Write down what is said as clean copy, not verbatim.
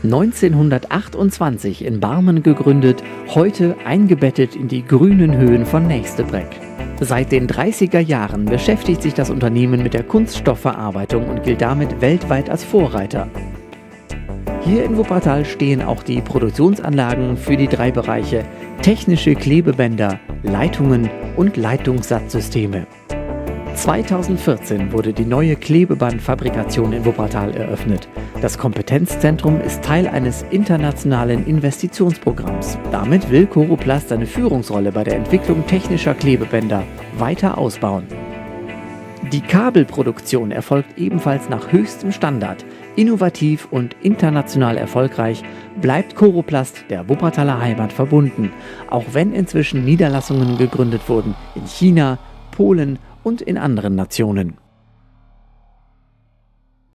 1928 in Barmen gegründet, heute eingebettet in die grünen Höhen von Nächstebreck. Seit den 30er Jahren beschäftigt sich das Unternehmen mit der Kunststoffverarbeitung und gilt damit weltweit als Vorreiter. Hier in Wuppertal stehen auch die Produktionsanlagen für die 3 Bereiche technische Klebebänder, Leitungen und Leitungssatzsysteme. 2014 wurde die neue Klebebandfabrikation in Wuppertal eröffnet. Das Kompetenzzentrum ist Teil eines internationalen Investitionsprogramms. Damit will Coroplast seine Führungsrolle bei der Entwicklung technischer Klebebänder weiter ausbauen. Die Kabelproduktion erfolgt ebenfalls nach höchstem Standard. Innovativ und international erfolgreich bleibt Coroplast der Wuppertaler Heimat verbunden, auch wenn inzwischen Niederlassungen gegründet wurden in China, Polen und in anderen Nationen.